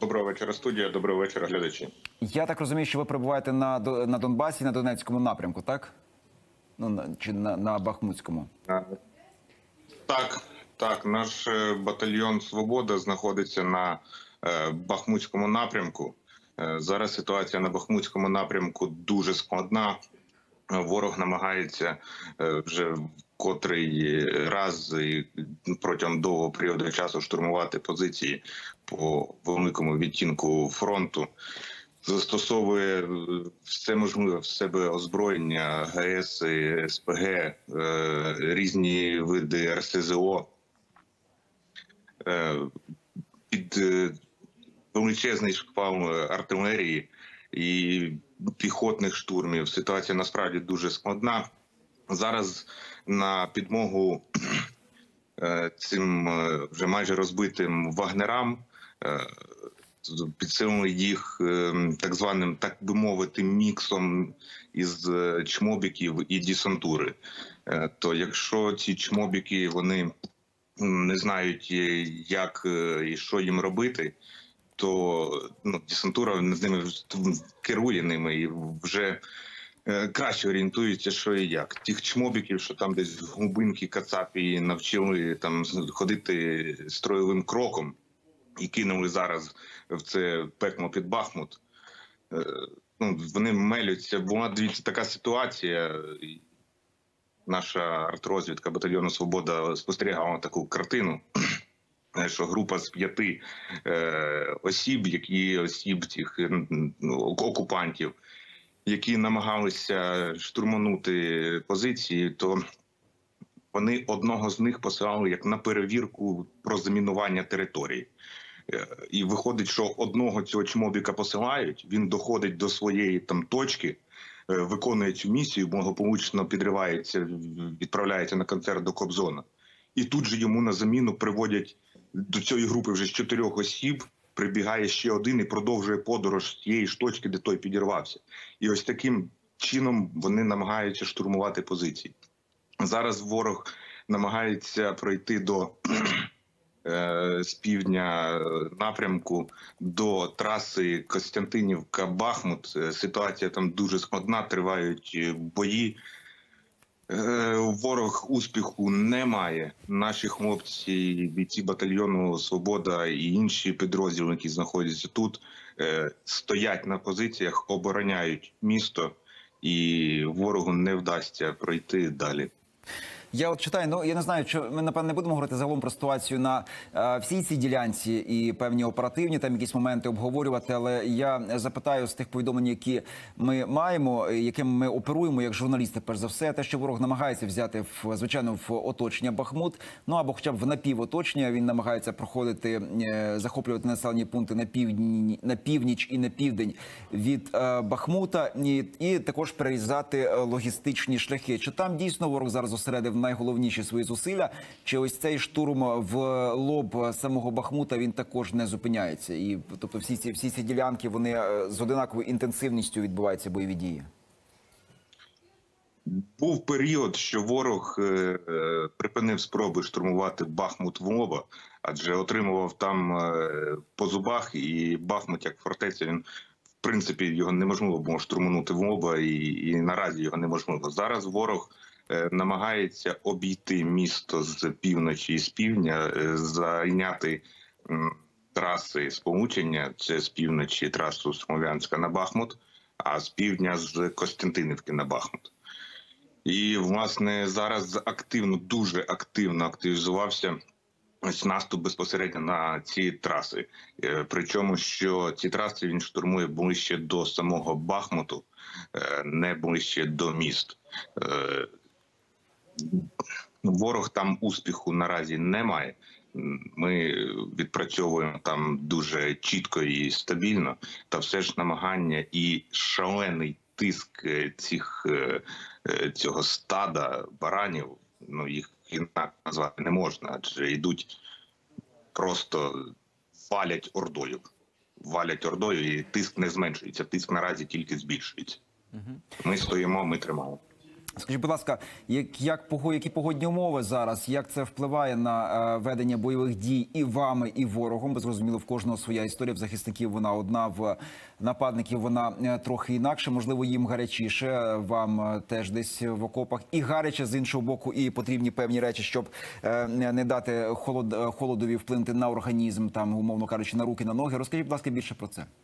Доброго вечора, студія. Доброго вечора, глядачі. Я так розумію, що ви перебуваєте на Донбасі, на Донецькому напрямку, так? Чи на Бахмутському? Так, наш батальйон «Свобода» знаходиться на Бахмутському напрямку. Зараз ситуація на Бахмутському напрямку дуже складна. Ворог намагається вже котрий раз і протягом довгого періоду часу штурмувати позиції по великому відтінку фронту. Застосовує все можливе в себе озброєння, ГС, СПГ, різні види РСЗО під величезний шквал артилерії і піхотних штурмів. Ситуація насправді дуже складна. Зараз на підмогу цим вже майже розбитим вагнерам підсилили їх так званим, так би мовити, міксом із чмобіків і десантури. То якщо ці чмобіки, вони не знають, як і що їм робити, то десантура з ними керує ними і вже краще орієнтуються, що і як. Тих чмобіків, що там десь в глибинки Кацапії навчили там ходити строєвим кроком і кинули зараз в це пекло під Бахмут, вони мелються. Була, дивіться, така ситуація. Наша артрозвідка батальйону «Свобода» спостерігала таку картину, що група з 5 осіб, цих окупантів, які намагалися штурманути позиції, то вони одного з них посилали як на перевірку про замінування території. І виходить, що одного цього чмобіка посилають, він доходить до своєї там точки, виконує цю місію, благополучно підривається, відправляється на концерт до Кобзона. І тут же йому на заміну приводять до цієї групи вже з 4 осіб, прибігає ще один і продовжує подорож з тієї ж точки, де той підірвався. І ось таким чином вони намагаються штурмувати позиції. Зараз ворог намагається пройти з півдня напрямку до траси Костянтинівка-Бахмут. Ситуація там дуже складна, тривають бої. Ворог успіху не має. Наші хлопці, бійці батальйону «Свобода» і інші підрозділи, які знаходяться тут, стоять на позиціях, обороняють місто, і ворогу не вдасться пройти далі. Я от читаю, я не знаю, що ми, напевно, не будемо говорити загалом про ситуацію на всій цій ділянці і певні оперативні там якісь моменти обговорювати, але я запитаю з тих повідомлень, які ми маємо, якими ми оперуємо як журналісти, перш за все, те, що ворог намагається взяти, звичайно, в оточення Бахмут, або хоча б в напівоточення, він намагається проходити, захоплювати населені пункти на північ і на південь від Бахмута, і також перерізати логістичні шляхи. Чи там дійсно ворог зараз зосередив найголовніші свої зусилля, чи ось цей штурм в лоб самого Бахмута, він також не зупиняється? І, тобто, всі ці ділянки, вони з одинаковою інтенсивністю відбуваються бойові дії? Був період, що ворог припинив спроби штурмувати Бахмут в лоба, адже отримував там по зубах, і Бахмут як фортеця, він, в принципі, його неможливо було штурманути в лоба, і наразі його неможливо. Зараз ворог намагається обійти місто з півночі і з півдня, зайняти траси сполучення, це з півночі трасу Смолянська на Бахмут, а з півдня з Костянтинівки на Бахмут. І, власне, зараз дуже активно активізувався ось наступ безпосередньо на ці траси. Причому, що ці траси він штурмує ближче до самого Бахмуту, не ближче до міст. Ворог там успіху наразі не має. Ми відпрацьовуємо там дуже чітко і стабільно, та все ж намагання і шалений тиск цього стада баранів, їх інакше назвати не можна, адже йдуть, просто валять ордою, і тиск не зменшується, тиск наразі тільки збільшується. Ми стоїмо, ми тримаємо. Скажіть, будь ласка, які погодні умови зараз, як це впливає на ведення бойових дій і вами, і ворогом? Бо зрозуміло, в кожного своя історія, в захисників вона одна, в нападників вона трохи інакше. Можливо, їм гарячіше, вам теж десь в окопах. І гаряче, з іншого боку, і потрібні певні речі, щоб не дати холодові вплинути на організм, там, умовно кажучи, на руки, на ноги. Розкажіть, будь ласка, більше про це.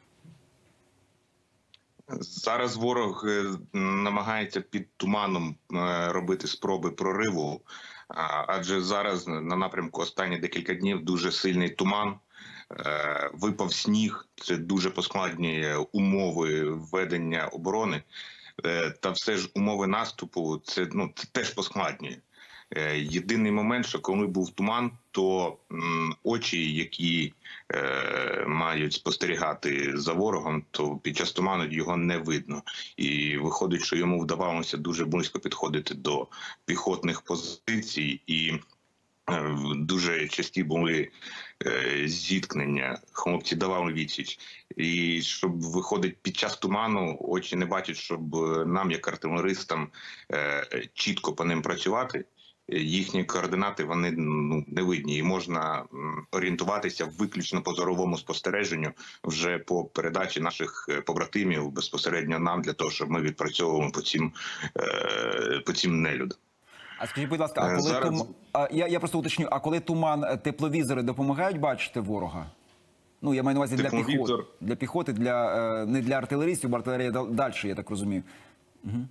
Зараз ворог намагається під туманом робити спроби прориву, адже зараз на напрямку останні декілька днів дуже сильний туман, випав сніг, це дуже поскладнює умови ведення оборони, та все ж умови наступу це теж поскладнює. Єдиний момент, що коли був туман, то очі, які мають спостерігати за ворогом, то під час туману його не видно. І виходить, що йому вдавалося дуже близько підходити до піхотних позицій, і дуже часті були зіткнення, хлопці давали відсіч. І щоб виходить під час туману, очі не бачать, щоб нам, як артилеристам, чітко по ним працювати. Їхні координати, вони не видні, і можна орієнтуватися виключно по зоровому спостереженню вже по передачі наших побратимів безпосередньо нам, для того, щоб ми відпрацьовували по цим нелюдам. А скажіть, будь ласка, а коли я просто уточню, а коли туман, тепловізори допомагають бачити ворога? Ну, я маю на увазі для піхоти, не для артилеристів, бо артилерія далі, я так розумію. Угу.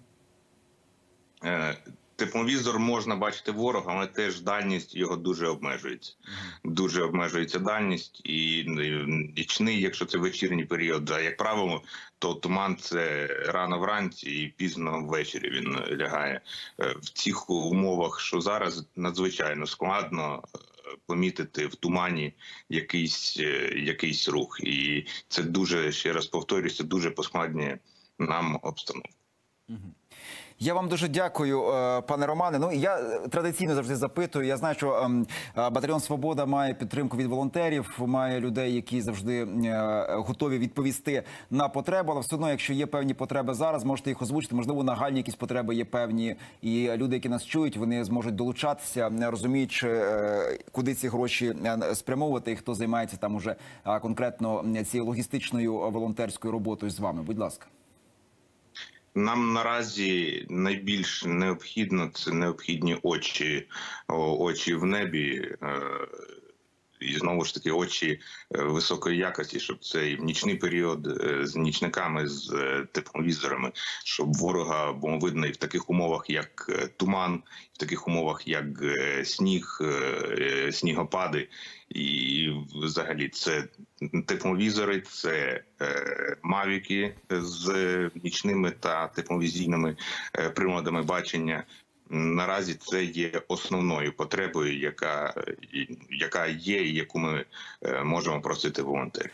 Тепловізор можна бачити ворога, але теж дальність його дуже обмежується. Дуже обмежується дальність, і нічний, якщо це вечірній період, а як правило, то туман це рано вранці і пізно ввечері він лягає. В цих умовах, що зараз, надзвичайно складно помітити в тумані якийсь рух. І це дуже, ще раз повторюся, дуже поскладнює нам обстановку. Я вам дуже дякую, пане Романе. Ну, я традиційно завжди запитую. Я знаю, що батальйон «Свобода» має підтримку від волонтерів, має людей, які завжди готові відповісти на потребу. Але все одно, якщо є певні потреби зараз, можете їх озвучити. Можливо, нагальні якісь потреби є певні. І люди, які нас чують, вони зможуть долучатися, розуміючи, куди ці гроші спрямовувати і хто займається там уже конкретно цією логістичною волонтерською роботою з вами. Будь ласка. Нам наразі найбільш необхідно – це необхідні очі в небі, і знову ж таки очі високої якості, щоб цей нічний період з нічниками, з тепловізорами, щоб ворога було видно і в таких умовах, як туман, в таких умовах, як сніг, снігопади. І взагалі це тепловізори, це мавіки з нічними та тепловізійними приладами бачення. Наразі це є основною потребою, яка є і яку ми можемо просити волонтерів.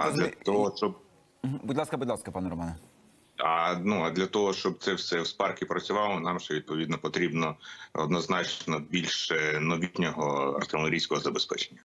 Будь ласка, пане Романе. А для того, щоб це все в Спаркі працювало, нам ще відповідно потрібно однозначно більше новітнього артилерійського забезпечення.